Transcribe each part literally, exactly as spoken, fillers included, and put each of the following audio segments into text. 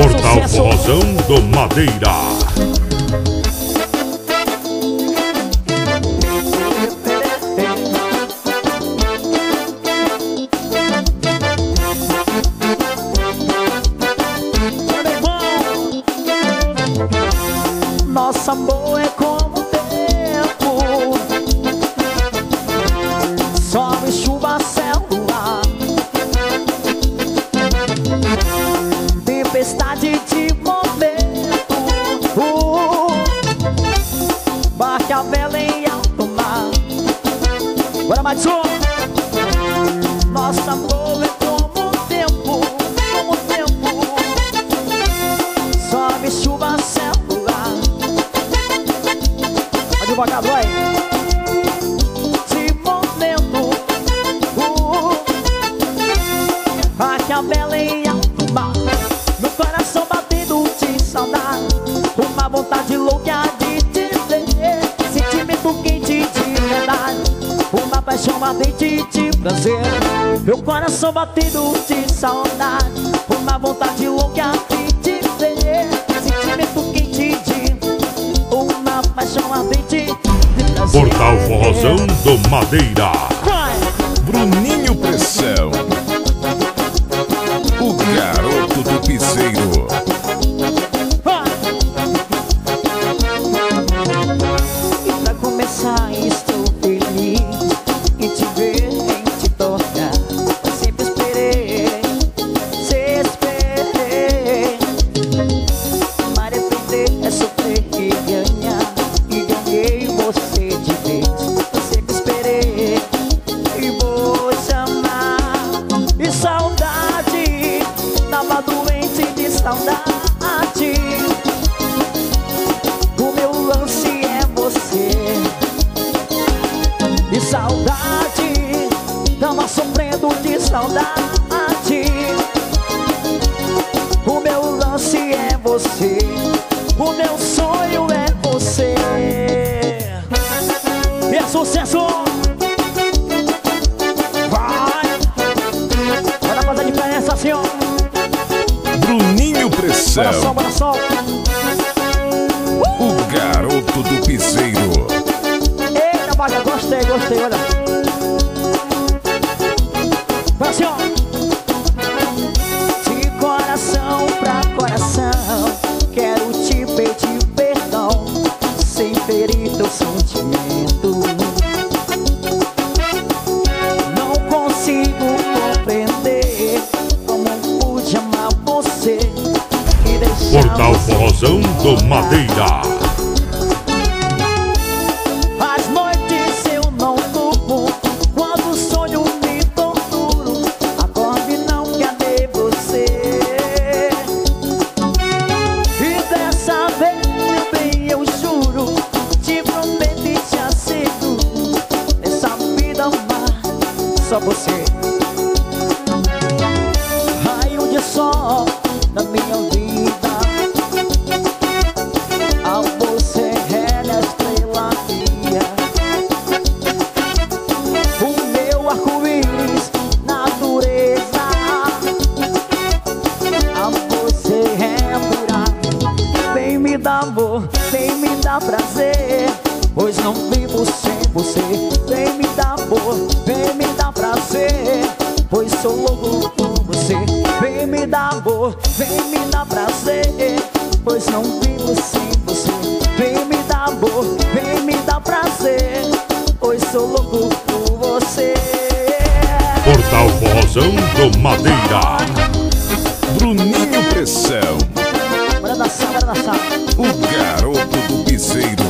Portal Forrozão do Madeira. Nosso amor é como o tempo, sol e chuva, céu no ar, tempestade de momento, uh, barque a vela em alto mar. Bora mais um. Nosso amor é como o tempo, como o tempo, sol e chuva, céu no ar. Devagar, vai. De momento, uh, aqui a bela em alto mar, meu coração batendo de saudade, uma vontade louca de te ver, sentimento quente de verdade, uma paixão ardente de prazer. Meu coração batendo de saudade, uma vontade louca de te ver, sentimento quente de uma paixão ardente. Portal Forrozão do Madeira. Bruninho Pressão, o garoto do piseiro. E pra começar estou feliz em te ver, em te tocar. Eu sempre esperei, se esperei, mas depender é sofrer e ganhar. E ganhei você de vez. Eu sempre esperei e vou chamar. E saudade, tava doente de saudade. O meu lance é você. E saudade, tava sofrendo de saudade. O meu lance é você. O meu sonho é você. E é sucesso. Vai. Bora fazer a diferença assim, ó. Bruninho Pressão, Bora só, bora só. o garoto do piseiro. Eita, vaga, gostei, gostei, olha. Vai assim, ó. De coração pra coração, quero te pedir perdão, sem ferir teu sentimento. Não consigo compreender como pude amar você e deixar Portal você Forrozão do Madeira. Às noites eu não durmo, quando sonho me torturo, acordo e não cadê você. E dessa vez, meu bem, eu juro, te prometo e te asseguro, nessa vida amar só você. Raio de sol na minha vida, ao você é a estrela guia. O meu arco-íris, natureza, a você é pura. Vem me dar amor, vem me dar prazer, pois não vivo sem você. Vem me dar amor, vem me dar prazer, pois sou louco por você. Vem me dar amor, vem me dar prazer, pois não vivo sem você. Vem me dar amor, vem me dar prazer, pois sou louco por você. Portal Forrozão do Madeira. Bruninho Pressão, Bora dançar, bora dançar. o garoto do piseiro.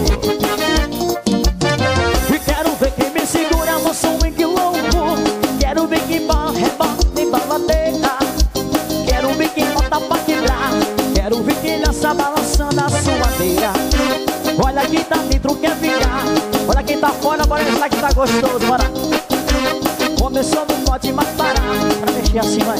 E quero ver quem me segura no swing louco. Quero ver quem bola, rebola e baladeira. Quero ver quem bota pra quebrar. Quero ver quem dança balançando a suadeira. Olha quem tá dentro, quer ficar. Olha quem tá fora, bora dançar que tá gostoso, bora. Começou, não pode mais parar. Pra mexer assim, vai.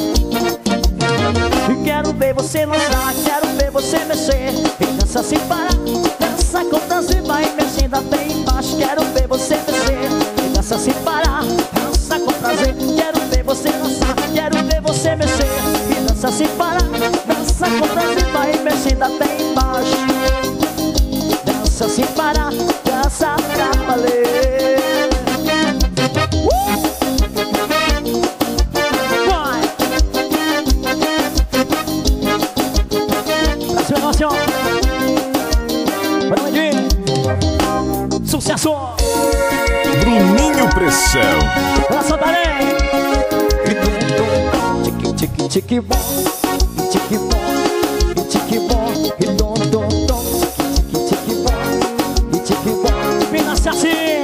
E quero ver você dançar, quero ver você mexer. E dança sem parar, dança com prazer, vai mexendo até embaixo. Quero ver você mexer, e dança sem parar, dança com prazer. Quero ver você dançar, quero ver você mexer. E dança sem parar, dança com prazer. dedo até embaixo. Dança sem parar, dança pra valer. uh! Vai! Próxima emoção. Bora, Mandinho. Sucesso! Bruninho Pressão. Olha só, Darém. Tique, tique, bom, tique, bom, tique, bom, e dom, dom, dom, tique, tique, bom, tique, bom. Vem-se assim.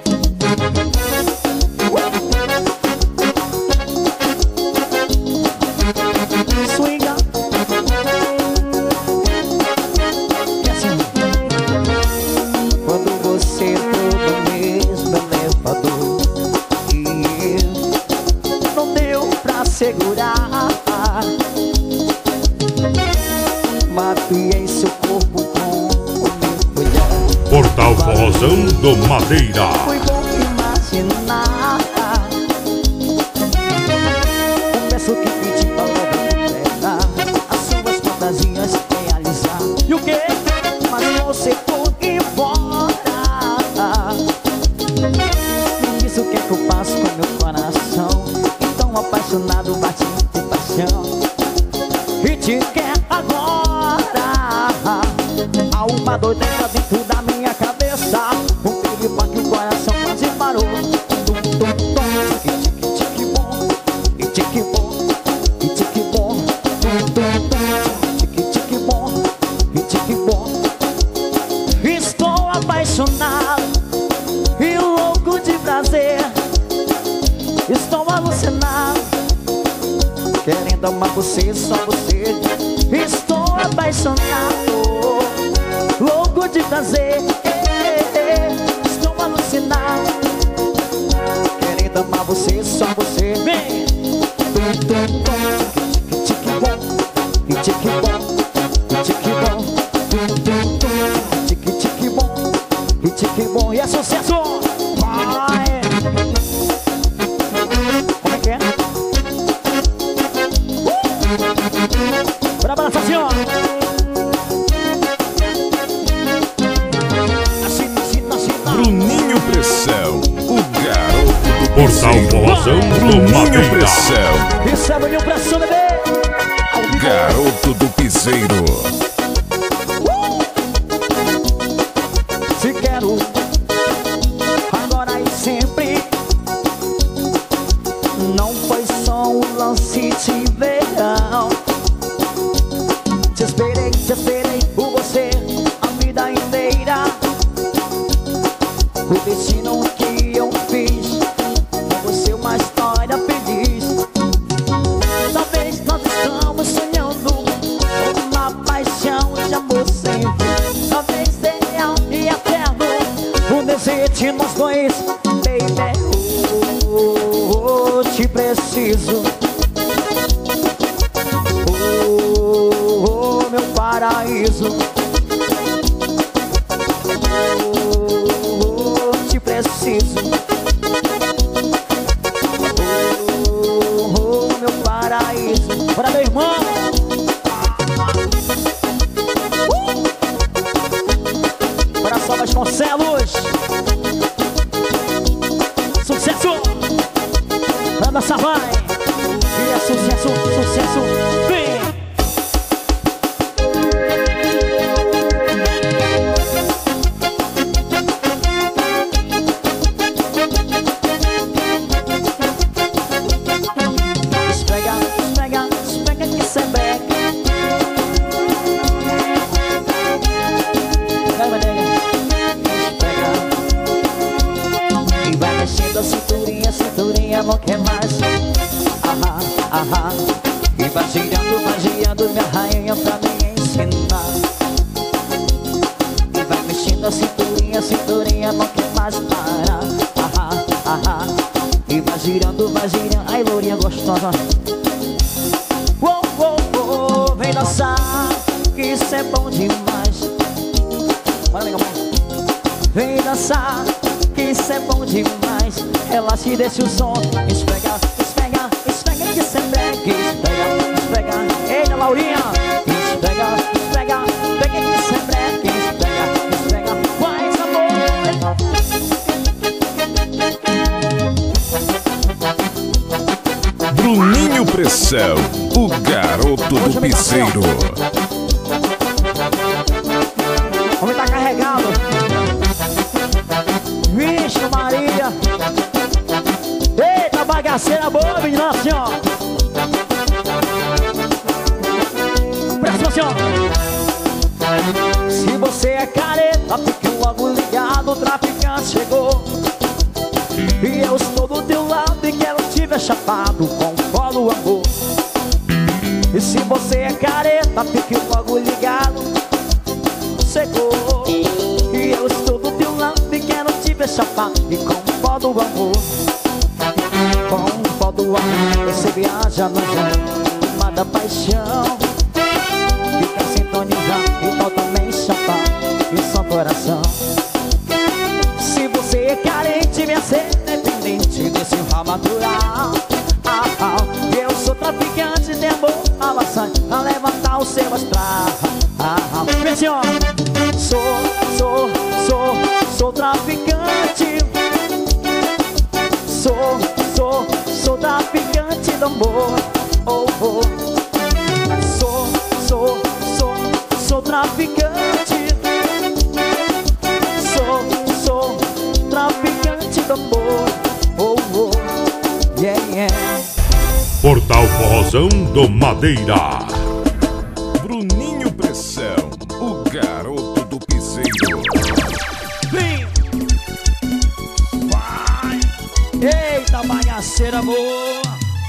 Swinga. E assim. Quando você entrou no mesmo elevador e eu não deu pra segurar, mapeei seu corpo com o meu olhar. Portal Forrozão do Madeira. Foi bom imaginar. Confesso que pedi pra completar as suas fantasias realizar. E o que? Mas você foi embora. Me diz o que é que eu faço com meu coração, tão apaixonado, bate de paixão, e te quer agora. Há uma doideira dentro da minha cabeça, um perigo que o coração quase parou. Tum, tum, tum, tique, tique, bom, e tique, bom, e tique, bom. Tum, tum, tum, tique, tique, bom, e tique, bom. Estou apaixonado e louco de prazer. Estou alucinado, querendo amar você, só você. Estou apaixonado, louco de prazer. Estou alucinado, querendo amar você, só você. Vem! Tum, tum, tum, tique, bom, e tique, bom, e tique, bom. Tum, tum, tum, tique, tique, bom, e tique, bom. E é sucesso! Vai! Como é que é? Uh! Bora, bora, assim, ó. Assim, assim, assim, Bruninho Pressão, o garoto do Portal piseiro. Forrozão do Bruninho Madeira. Pressão, isso é Bruninho Pressão, bebê. o garoto do piseiro. Te quero agora e sempre. Não foi só um lance de verão. Te esperei, te esperei por você a vida inteira. O destino que eu fiz com você uma história feliz. Talvez nós estamos sonhando uma paixão de amor sem fim. Talvez real e eterno o desejo de nós dois, baby. Oh, oh, te preciso. Oh, oh, meu paraíso. Oh, oh, te preciso. Oh, oh, meu paraíso. Bora, meu irmão. Bora, só Vasconcelos. Sucesso. Pra dançar, vai. E é sucesso, sucesso. Vem. Esfrega, esfrega, esfrega que cê breca. Vai, vai, esfrega. E vai mexendo a cinturinha, cinturinha, não quer mais. Ahá, ahá. E vai girando, vai girando, minha rainha, pra me ensinar. E vai mexendo a cinturinha, cinturinha, não quer mais parar. Ahá, ahá. E vai girando, vai girando, ai, lourinha gostosa. Uou, uou, uou, vem dançar, que isso é bom demais. Bora, legal, vem dançar, que isso é bom demais. Relaxa e deixa o som. Esfrega, esfrega, esfrega, que isso é break. Esfrega, esfrega, eita, Laurinha. Esfrega, esfrega, Pressão, o garoto do piseiro. O homem tá carregado. Vixe Maria. Eita bagaceira boa, menina, assim ó. Presta atenção. Se você é careta, fique logo ligado, o traficante chegou. E eu estou do teu lado e quero te ver chapado com colo amor. E se você é careta, fique logo ligado, chegou. E eu estou do teu lado e quero te ver chapado e com pó do amor. Com pó do amor, você viaja no mar da paixão. Fica sintonizado e totalmente chapado e só coração. Se você é carente, minha ser dependente desse ral natural. Ah, ah, eu sou traficante de amor, a laçante a levantar o seu astral. Ah, ah, vem assim, ó. Sou, sou, sou, sou traficante. Sou, sou, sou traficante do amor. Oh, oh. Sou, sou, sou, sou traficante. Sou, sou traficante do amor. Oh, oh. Yeah, yeah. Portal Forrozão do Madeira. Bruninho Pressão, o garoto do piseiro. Vem! Vai! Eita bagaceira boa!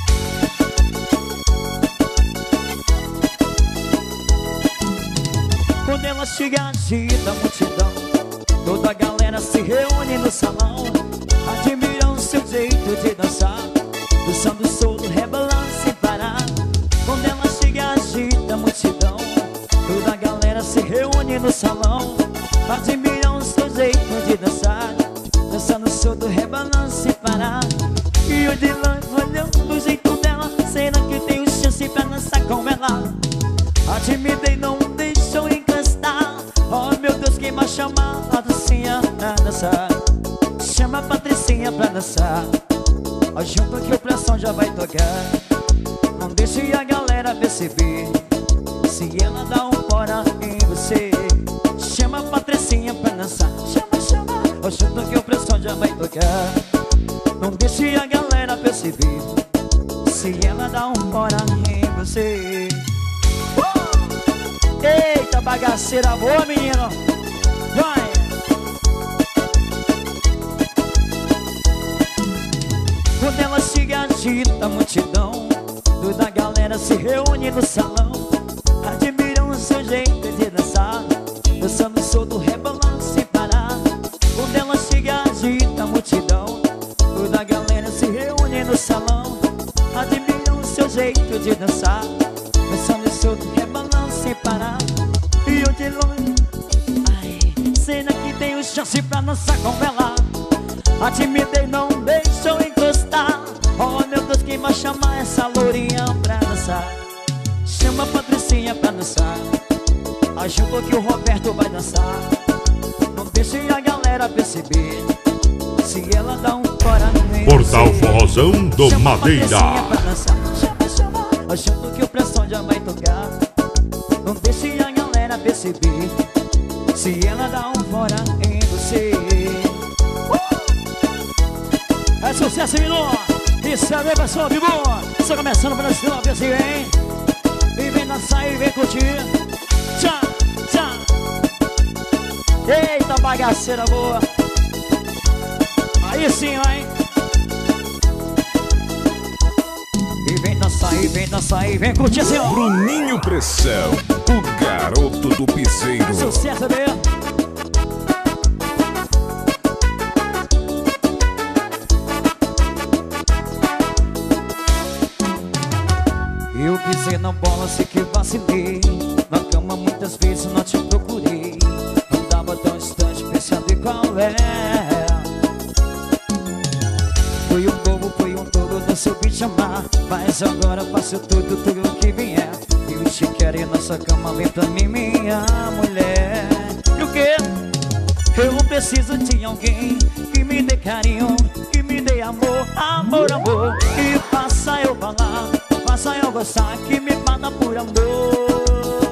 Quando ela chega, agita a multidão. Toda a galera se reúne no salão. Admiram seu jeito de dançar, dançando solto, rebolando sem parar. Quando ela chega, agita a multidão. Toda a galera se reúne no salão. Admiram seu jeito de dançar, dançando solto, rebolando sem parar. E eu de longe olhando o jeito dela, será que tenho chance pra dançar com ela? Admirei, não deixou encostar. Oh meu Deus, quem vai chamar a Patricinha pra dançar? Chama a Patricinha pra dançar. Ó, junto que o pressão já vai tocar. Não deixe a galera perceber. Se ela dá um fora em você, chama a Patricinha pra dançar. Chama, chama. Ó, junto que o pressão já vai tocar. Não deixe a galera perceber. Se ela dá um fora em você. Oh! Eita bagaceira boa, menino. Vai! Quando ela chega, agita a multidão. Toda a galera se reúne no salão. Admiram o seu jeito de dançar, dançando solto, rebolando sem parar. Quando ela chega, agita a multidão. Toda a galera se reúne no salão. Admiram o seu jeito de dançar, dançando solto, rebolando sem parar. E eu de longe, ai, será que tenho chance pra dançar com ela? Admirei, não deixou encostar. Oh meu Deus, quem vai chamar essa lourinha pra dançar? Chama a Patricinha pra dançar. Ajuda que o Roberto vai dançar. Não deixe a galera perceber. Se ela dá um fora no meio. Portal Forrozão do Madeira. Pra dançar. Chama, chama. Ajuda que o pressão já vai tocar. Não deixe a galera perceber. Se ela dá um fora em você. É sucesso, menino! Isso é bem, pessoal, vivo! Estou começando para esse nome assim, hein? E vem dançar e vem curtir. Tchau, tchau! Eita, bagaceira boa! Aí sim, hein? E vem dançar, e vem dançar, e vem curtir assim, ó! Bruninho Pressão, o garoto do piseiro. Sucesso mesmo! Eu pisei na bola, sei que vacilei. Na cama muitas vezes não te procurei. Não dava tão distante pensando em qual é. Fui um bobo, fui um tolo, não soube te amar. Mas agora faço tudo, tudo que vier. Eu te quero e nossa cama vem pra mim, minha mulher. E o quê? Eu preciso de alguém que me dê carinho, que me dê amor, amor, amor. E faça eu falar, faça eu gostar, que me mata por amor.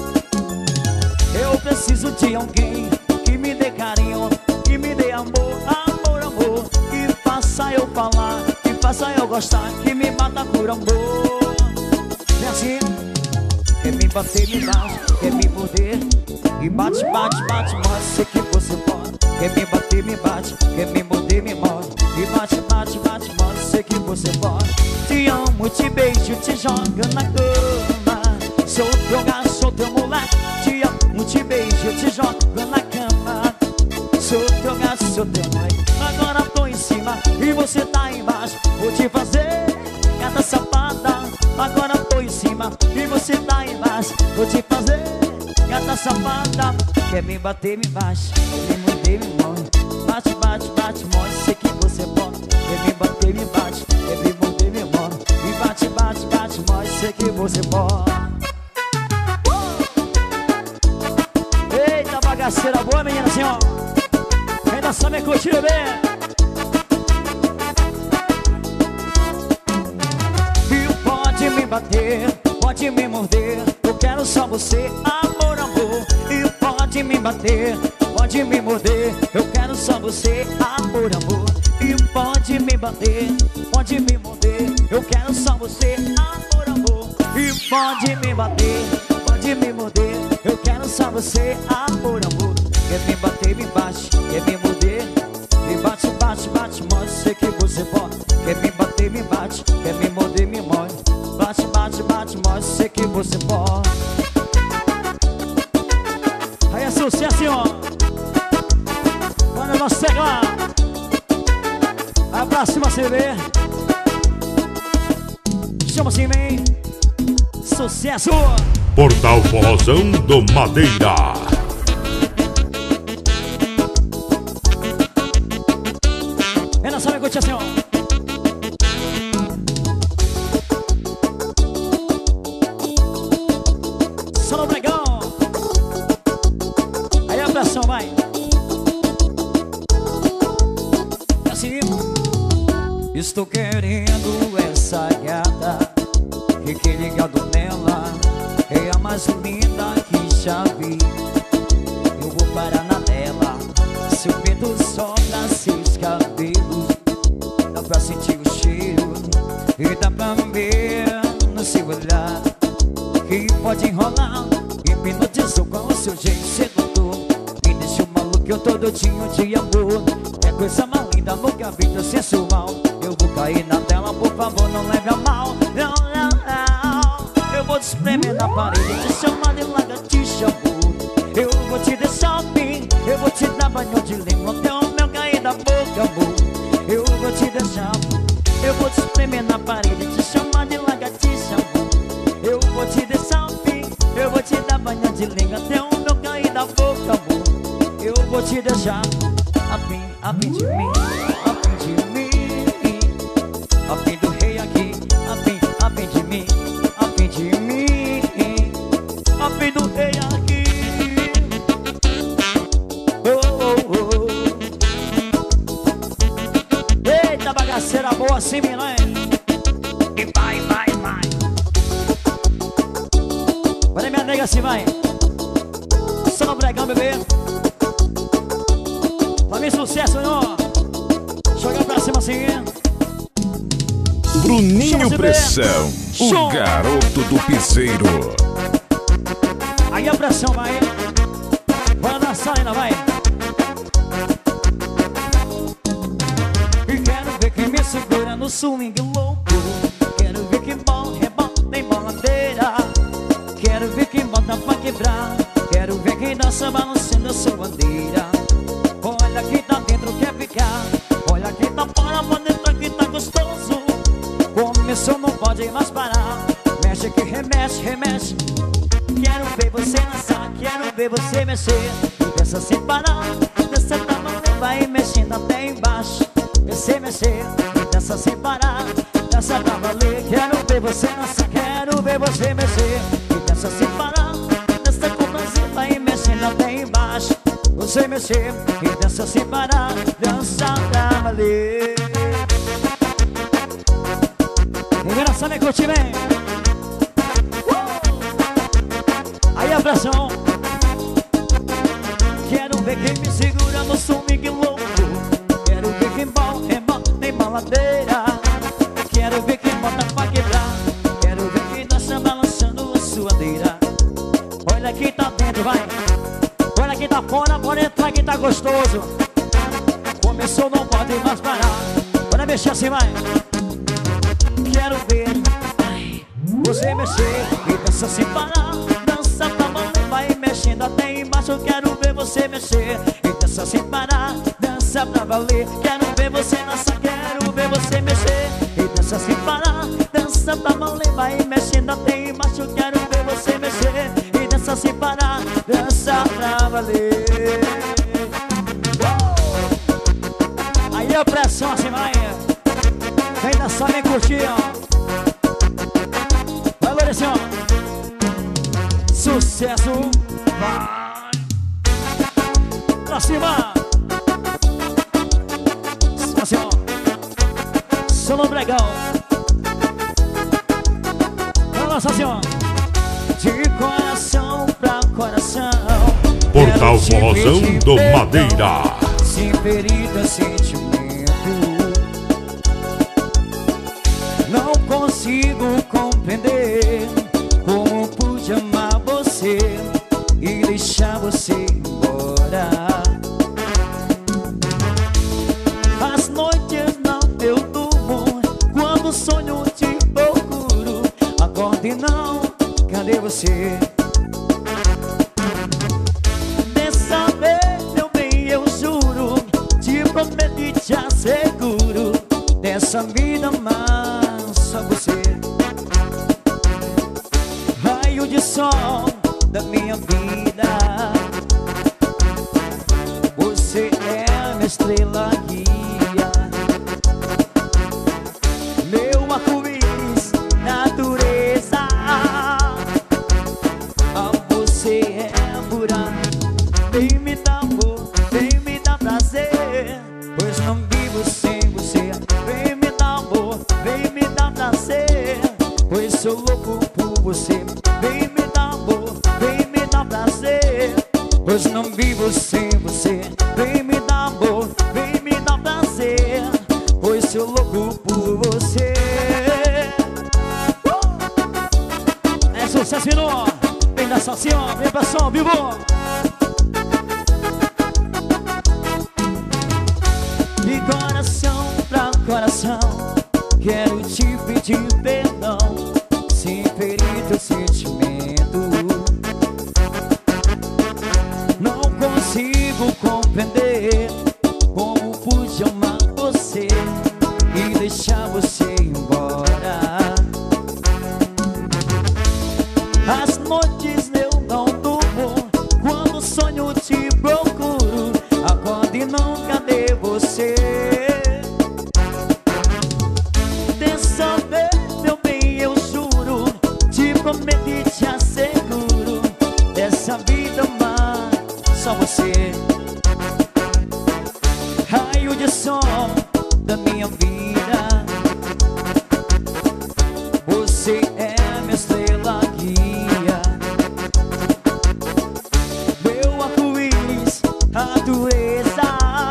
Eu preciso de alguém que me dê carinho, que me dê amor, amor, amor. Que faça eu falar, que faça eu gostar, que me mata por amor. É assim, quer me bater, me bate, quer me morder e bate, bate, bate, morde, sei que você pode. Quer me bater, me bate, quer me morder, me morde e bate, bate, bate, morde, sei que você pode. Te amo, te beijo, te jogo na cama. Sou teu gato, sou teu moleque. Te amo, te beijo, te jogo na cama. Sou teu gato, sou teu moleque. Agora tô em cima e você tá embaixo. Vou te fazer gata safada. Agora tô em cima e você tá embaixo. Vou te fazer gata safada. Quer me bater, me bate, me morder, me morde. Bate, bate, bate, morde, sei que você pode. Quer me bater, me bate, quer me morder, me morde. E bate, bate, bate, morde, sei que você pode. Eita bagaceira boa, menina, assim, ó. Ainda sabe curtir, bebê. E pode me bater, pode me morder. Eu quero só você, amor, amor. E pode me bater, pode me morder. Eu quero só você, amor, amor. E pode me bater, pode me morder. Eu quero só você, amor, amor. E pode me bater, pode me morder. Eu quero só você, amor, amor. Quer me bater, me bate, quer me morder. Me bate, bate, bate, morde, sei que você pode. Quer me bater, me bate, quer me morder, me morde. Bate, bate, bate, morde, sei que você pode. Aí é sucesso, ó. Quando o negócio pegar, vai pra cima, você vê. Chama assim, vem. Sucesso. Portal Forrozão do Madeira. Ainda sabe curtir assim, ó. Só no pregão. Aí a pressão vai. E assim. Estou querendo essa gata. Fiquei ligado nela. É a mais linda que já vi. Eu vou parar na dela. Seu peito sobra seus cabelos. Dá pra sentir o cheiro e dá pra ver no seu olhar que pode enrolar. Hipnotizou com o seu jeito sedutor. Me deixou maluco, eu tô doidinho de amor. É coisa mais linda, nunca vi tão sensual. Eu vou cair na tela, por favor, não leve a mal. Não, não, não. Eu vou te espremer na parede, te chamar de lagartixa, amor. Eu vou te deixar vir, eu vou te dar banho de língua até o meu cair da boca, amor. Eu vou te deixar, eu vou te espremer na parede, te chamar de lagartixa, amor. Eu vou te deixar vir, eu vou te dar banho de língua até o meu cair da boca, amor. Eu vou te deixar a fim, a fim de mim, a fim de mim, a fim do rei aqui, a fim, a fim de mim, a fim de mim, a fim do rei aqui. Eita bagaceira boa assim, menina. E vai, vai, vai. Olha minha nega assim, vai. Só no bregão, bebê. Pra mim sucesso, não. Joga pra cima assim. Bruninho Pressão, o garoto do piseiro. Aí a pressão vai. Bora dançar ainda, vai. E quero ver quem me segura no swing louco. Quero ver quem bola, rebota em boladeira. Quero ver quem bota pra quebrar. Quero ver quem dança balançando a sua bandeira. Olha quem tá dentro quer ficar. Olha quem tá fora pra dentro que tá gostoso. Começou, não pode mais parar. Mexe que remexe, remexe. Quero ver você dançar, quero ver você mexer. Dança sem parar, dança pra valer. Vai mexendo até embaixo. Você mexer, dança sem parar. Dança pra valer. Quero ver você dançar, quero ver você mexer. Dança sem parar, dança com prazer. Vai mexendo até embaixo. Você mexer, e dança sem parar. Dança pra valer. Vem dançar, vem curtir, vem. Aí a pressão. Quero ver quem me segura no swing louco. Quero ver quem bom, rebota em baladeira. Quero ver quem bota pra quebrar. Quero ver quem dança balançando a suadeira. Olha quem tá dentro, vai. Olha quem tá fora, pode entrar quem tá gostoso. Começou, não pode mais parar. Bora mexer assim, vai. Quero ver ai, você mexer e dança sem parar. Dança pra valer, vai mexendo até embaixo. Quero ver você mexer e dança sem parar. Dança pra valer, quero ver você dançar. Quero ver você mexer e dança sem parar. Dança pra valer, vai mexendo até embaixo. Quero ver você mexer e dança sem parar. Dança pra valer. Aí a pressão assim vai. Vem dançar, vem curtir, ó. Vai, Loureção. Sucesso. Vai. Pra cima. Assim, ó. Solo legal. Vai lançar assim, ó. De coração pra coração. Portal Forrozão do Madeira. Sem ferida, sentimento. Não consigo compreender como pude amar você e deixar você embora. As noites não eu durmo, quando sonho te procuro. Acordo e não, cadê você? Dessa vez, meu bem, eu juro, te prometo e te asseguro, dessa vida mais só você. Raio de sol da minha vida, você é minha estrela guia, meu arco-íris, natureza. Ah, você é pura, vem me dar amor, vem me dar prazer, pois não vivo sem você. Vem me dar amor, vem me dar prazer, pois sou louco por você. Vem me dar amor, vem me dar prazer, pois não vivo sem você. Vem me dar amor, vem me dar prazer, pois sou louco por você. uh! É sucesso, menor. Vem dançar assim, ó. Vem pra som, vivo. De coração pra coração, quero te pedir perdão, sem ferir teu sentimento. Não consigo compreender como pude amar você e deixar você embora. As noites eu não durmo, quando sonho te procuro. Acordo e não, cadê você? Dessa vez, meu bem, eu juro, te prometo e te asseguro, dessa vida mais só você. Raio de sol da minha vida, você é minha estrela guia, meu arco-íris, natureza.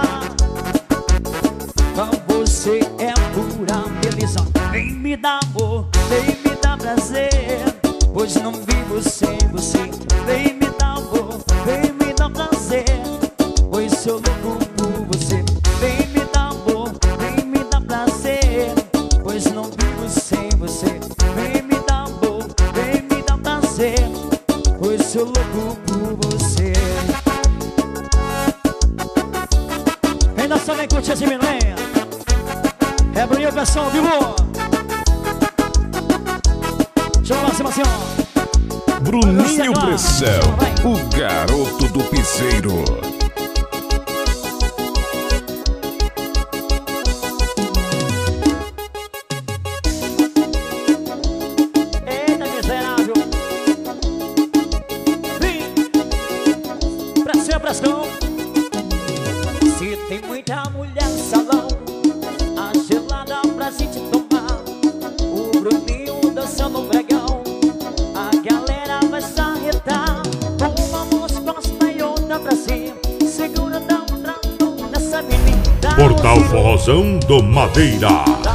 Você é pura beleza. Vem me dar amor, vem me dar prazer, pois não vivo sem você. Vem me dar amor, vem me dar prazer, pois sou louco por você. Vem me dar amor, vem me dar prazer, pois não vivo sem você. Vem me dar amor, vem me dar prazer, pois sou louco por você. Vem dançar, vem curtir esse menino. É Bruninho Pressão, vivo! Chama lá, cima, assim, ó. Bruninho Pressão, o garoto do piseiro. Eita, miserável! Vem! Pressão, pressão! Se tem muita mulher no salão, a gelada pra gente tomar, o Bruninho Portal Forrozão do Madeira.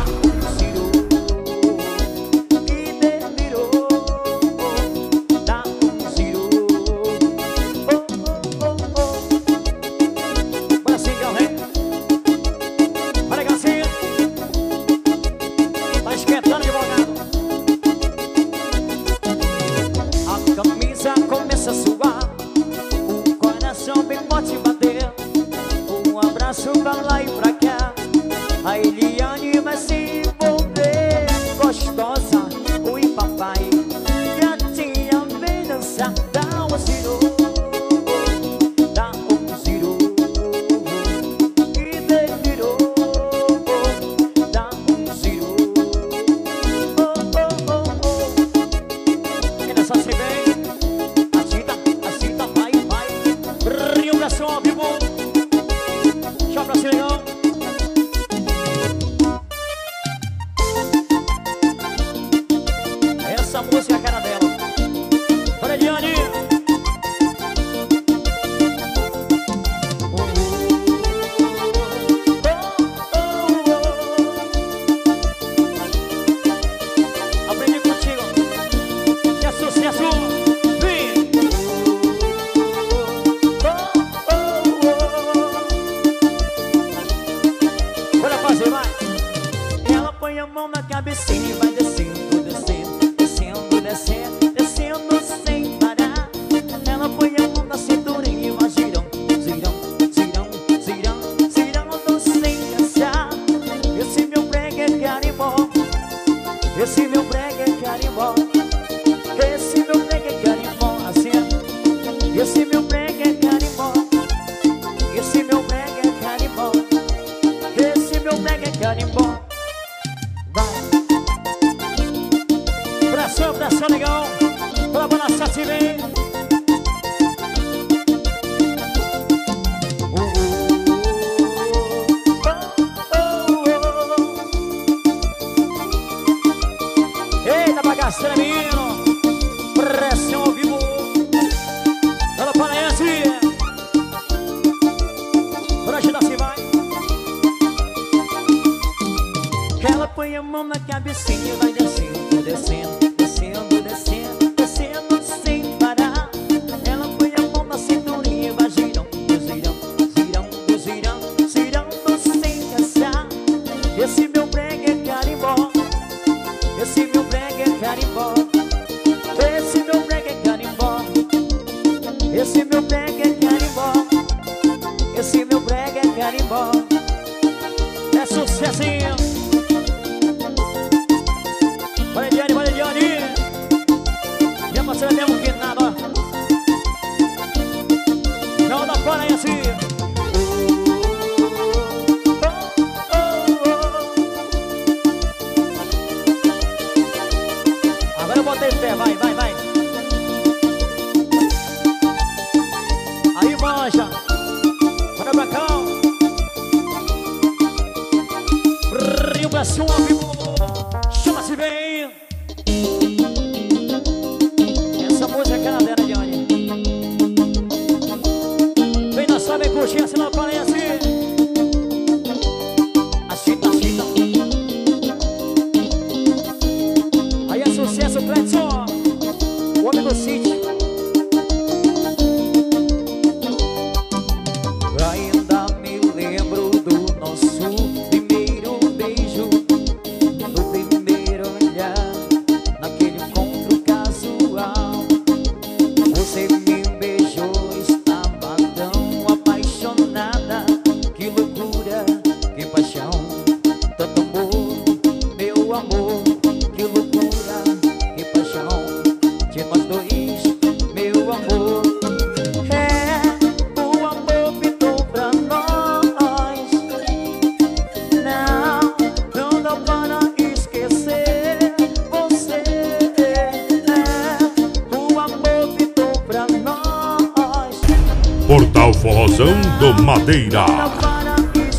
Portal Forrozão do Madeira. Não para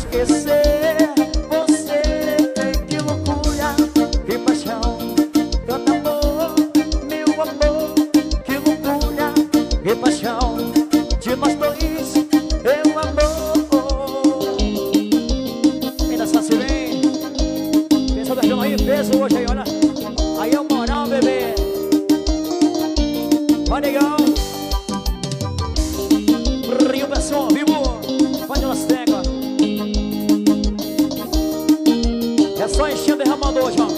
esquecer você, que loucura, que paixão, tanto amor, meu amor, que loucura, que paixão, de nós dois, meu amor. Só enchendo e derramando hoje, ó.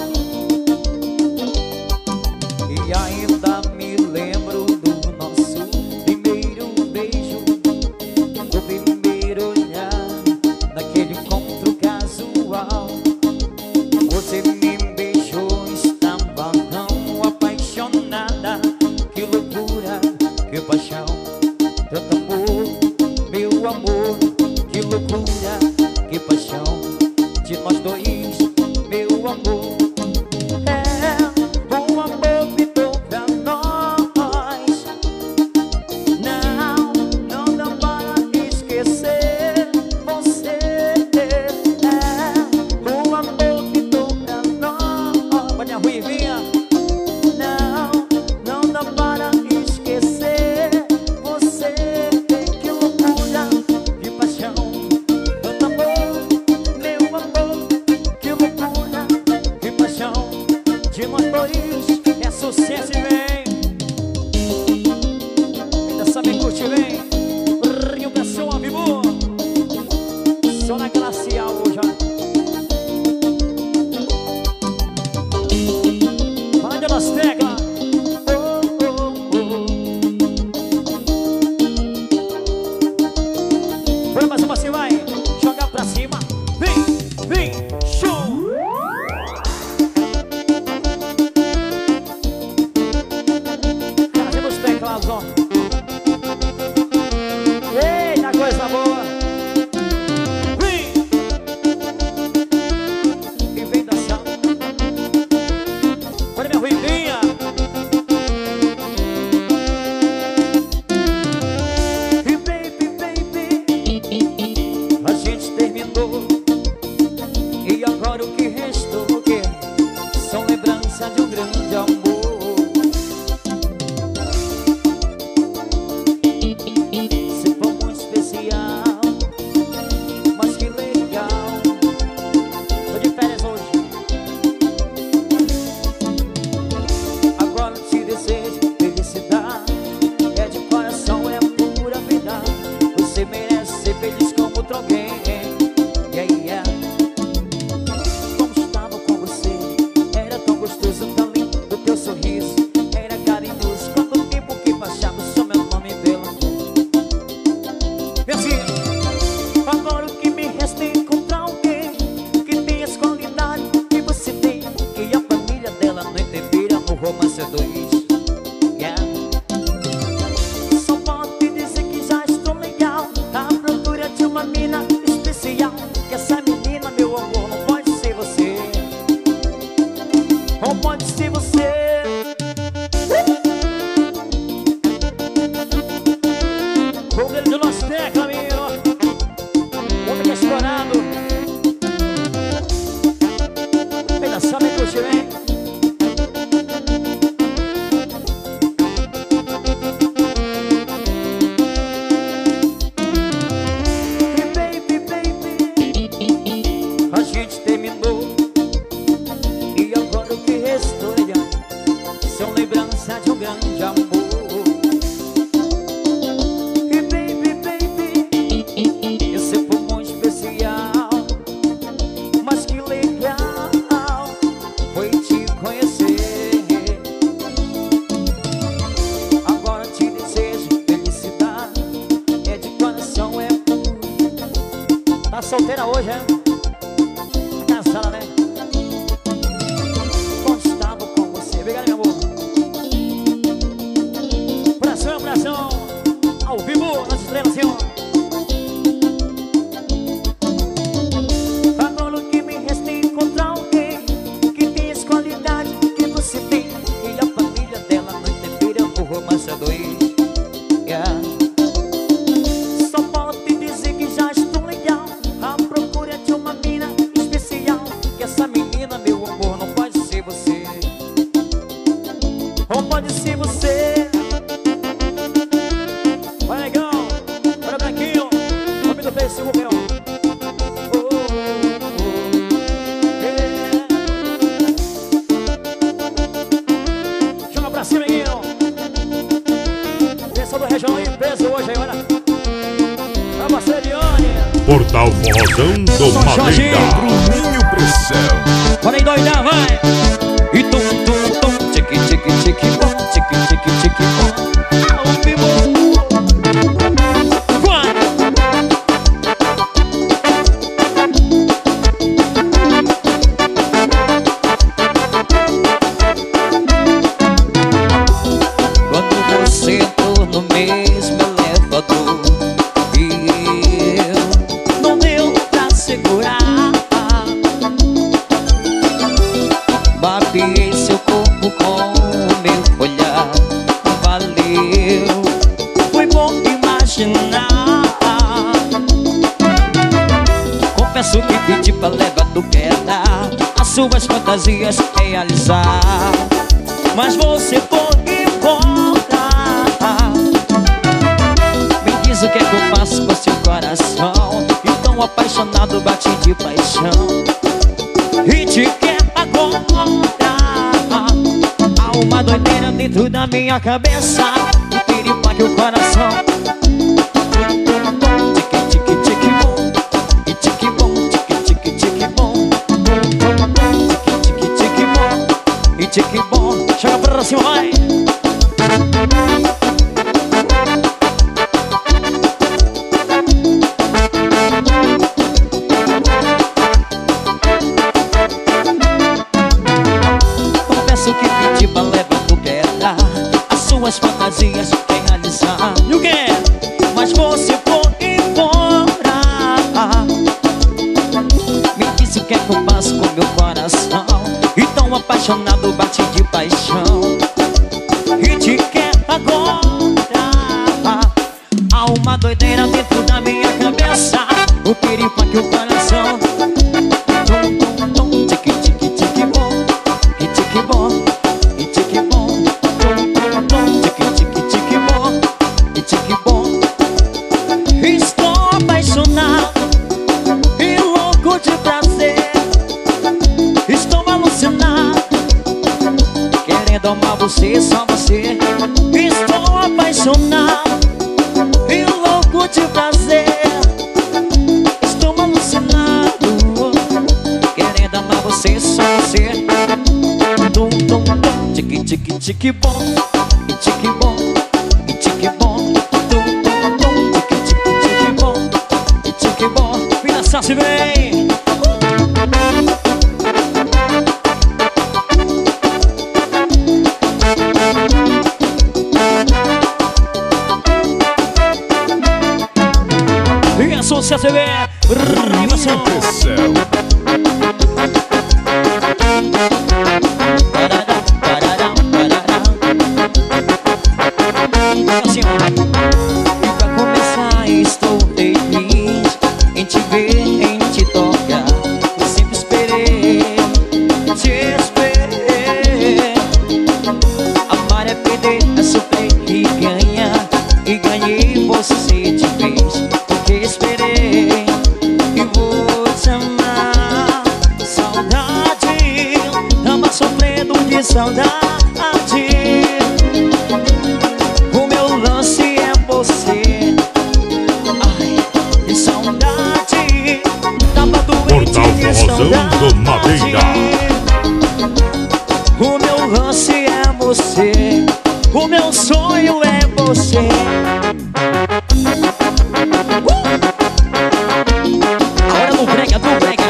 E ainda me lembro do nosso primeiro beijo, do primeiro olhar, daquele encontro casual. Você me beijou, estava tão apaixonada. Que loucura, que paixão, tanto amor, meu amor. Que loucura, que paixão de nós dois, meu amor. É, o amor pintou pra nós. Não, não dá para esquecer você. É, o amor pintou pra nós. Olha a ruivinha. Não, não dá para esquecer você. Que loucura, que paixão, tanto amor, meu amor. Que loucura, que paixão de nós dois. É sucesso e vem. Ainda sabe curtir, vem. Rio Pessoa, vivo. Só na glacial hoje, ó. Vai de las teclas. Oh, oh, oh. Vai mais uma assim, vai. Joga pra cima. Vem, vem, show. Trazemos teclas, ó. Eita, coisa boa. Vem. E vem dançar. Olha minha ruivinha. E baby, baby, a gente terminou. E agora o que restou, o quê? São lembranças de um grande amor. Se for muito especial, mas que legal. Tô de férias hoje. Agora te desejo felicidade. É de coração, é pura verdade. Você merece ser feliz como outro alguém. Yeah, yeah. Como estava com você, era tão gostoso, tão lindo o teu sorriso, era carinhoso. Quanto tempo que passava só meu nome pelo amor. E assim, agora o que me resta é encontrar alguém que tem as qualidades que você tem, que a família dela não interfira no romance a dois. Yeah. Só posso te dizer que já estou legal, à procura de uma mina especial. Que essa menina, meu amor, não pode ser você. Ou pode ser você. O dedo de nosso tecla, menino. Vamos ficar explorado. Vem dançar, vem curtir, vem. E baby, baby, a gente terminou. E agora o que restou, olha, são lembranças de um grande amor. E baby, baby, esse foi muito especial, mas que legal foi te conhecer. Agora te desejo felicidade, é de coração, é puro. Tá solteira hoje, é? Tá cansada, né? Gostava com você. Obrigado, meu amor. Pressão, pressão. Ao vivo, nas estrelas, senhor. Agora o que me resta é encontrar alguém que tem as qualidades que você tem, e a família dela não interfira no romance a dois. Yeah. Só posso te dizer que já estou legal, à procura de uma mina especial. Que essa menina, meu amor, não pode ser você. Ou pode ser você. Olha, legal. Olha, branquinho. Nome do Facebook, meu. Oh, oh, oh. Yeah. Joga pra cima, amiguinho. Pessoal do Regional em peso hoje aí, olha. Vamos, Serione. Portal Forrozão do Madeira. Bruninho Pressão. Bora aí, doidão, vai! E tum, tum, tum, tique, tique, tique, bom, tique, tique, tique, bom. Ao vivo! Vai! Quando você entrou no mesmo elevador e eu não deu pra segurar, bati seu corpo com o meu olhar. Valeu, foi bom imaginar. Confesso que pedi pra levar do queda, as suas fantasias realizar, mas você foi embora. Me diz o que é que eu faço com seu coração, e tão apaixonado bate de paixão e te quer agora. Há uma doideira dentro da minha cabeça, o piripaque o coração. Tique, tique, tique, bom. E tique, bom, tique, tique, tique, bom. Tique, tique, tique, bom. E tique, bom. Chega pra cima, vai. Que pedi pra levar do queda, as suas fantasias realizar. E o quê? Mas você foi embora. Me disse o que é que eu faço com meu coração, e tão apaixonado bate de paixão e te quer agora. Há uma doideira dentro da minha cabeça, o piripaque o coração. Tum, tum, tum, tique, tique, tique, bom. E tique, bom. E tique, bom. Tum, tum, tum, tique, tique, tique, bom. E tique, bom. Estou apaixonado e louco de prazer. Estou alucinado, querendo amar você, só você. Estou apaixonado e louco de prazer. Estou alucinado, querendo amar você, só você. Tum, tum, tum, tique, tique, tique, bom. E tique, bom. E tique, bom. Tum, tum, tum, tique, tique, tique, bom. E tique, bom. Vira Sassi, vem. Vira Sassi, vem. Animação. Pressão. Assim, e pra começar estou feliz em te ver, em te tocar. Eu sempre esperei, te esperei. Amar é perder, é sofrer e ganhar. E ganhei você de vez, porque esperei e vou te amar. Saudade, tava sofrendo de saudade. O meu lance é você. Ai, de saudade, tava doente Portal de Forrozão saudade. do Madeira. O meu lance é você, o meu sonho é você. Uh! A hora do brega, do brega.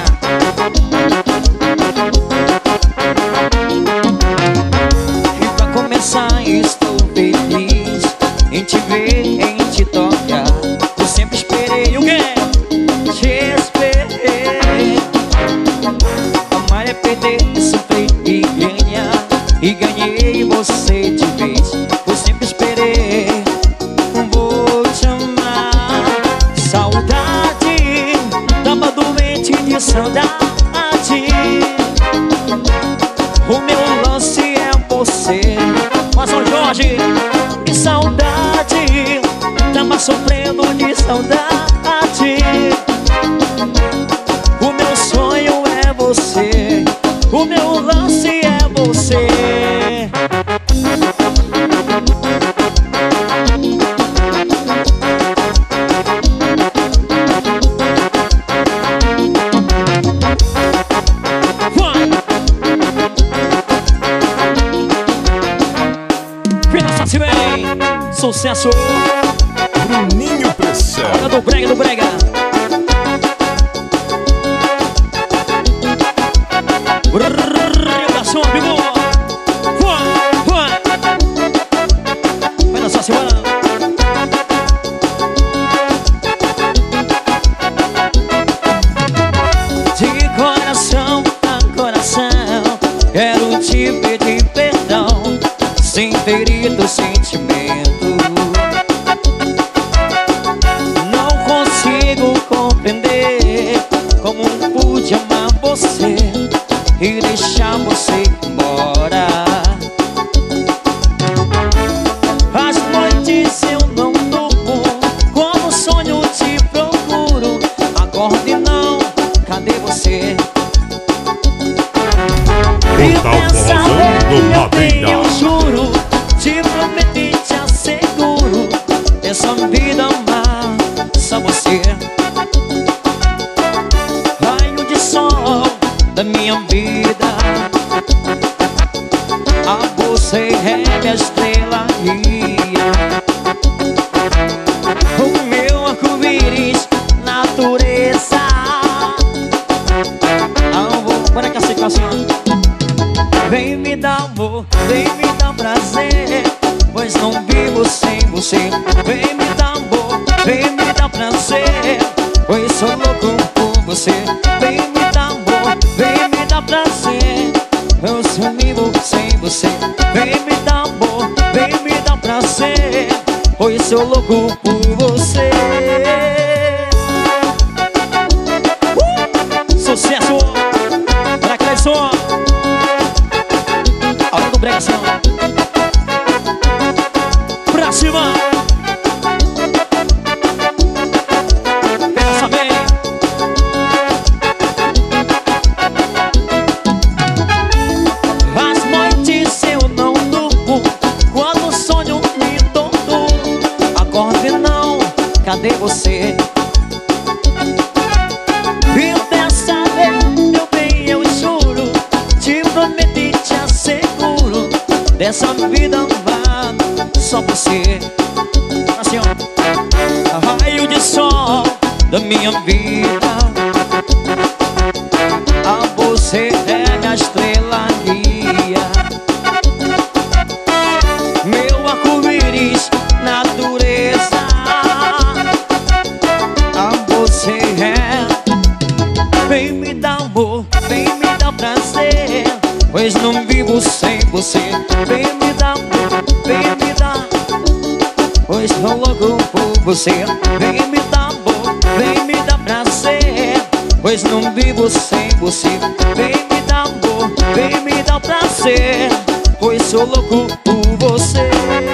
E pra começar estou feliz em te ver, em te tocar. Eu sempre esperei o quê? Te esperei. Amar é perder, é sofrer e ganhar. E ganhei você de vez. Eu sempre esperei, vou te amar. Saudade, tava doente de saudade. O meu lance é você. Mas São Jorge, que saudade, tava sofrendo de saudade. O meu sonho é você, o meu lance é você. Vai! sucesso. Bruninho Pressão. Olha do brega, do brega. Abração, amigo. Vai na sua semana. De coração a coração, quero te pedir perdão, sem ferir teu sentimento. Não consigo compreender como pude amar você e deixar você embora. As noites eu não durmo, como sonho te procuro. Acordo e não, cadê você? Portal Forrozão do Madeira. Eu juro, te prometo e te asseguro, essa vida amar só você. Raio de sol da minha vida, a você é minha estrela guia. O meu arco-íris, natureza. Amor, para que assim, assim. Vem me dar amor, vem me dar prazer, pois não vivo sem você. Vem me dar amor, vem me dar prazer, pois sou louco por você. Vem me dar amor, vem me dar prazer, eu sou vivo sem você. Vem me dar amor, vem me dar prazer, pois sou louco por você. uh! Sucesso pra Cleison. Hora do bregação. Pra cima. Pensa bem. As noites eu não durmo, quando o sonho me torturo. Acordo e não, cadê você? E dessa vez, meu bem, eu juro, te prometo e te asseguro, dessa vida amada só você. Assim, ó. Raio de sol da minha vida, a você é minha estrela guia. Meu arco-íris, natureza, a você é. Vem me dar amor, vem me dar prazer, pois não vivo sem você. Vem me dar amor, vem me dar, pois sou louco por você. Vem me dar amor, vem me dar prazer, pois não vivo sem você. Vem me dar amor, vem me dar prazer, pois sou louco por você.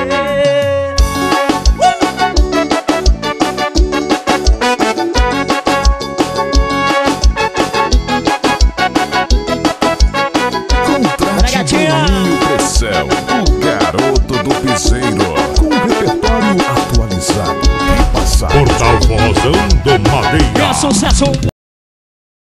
Bruninho Pressão, o garoto do piseiro, com um repertório atualizado e passado. Portal Forrozão do Madeira. É sucesso.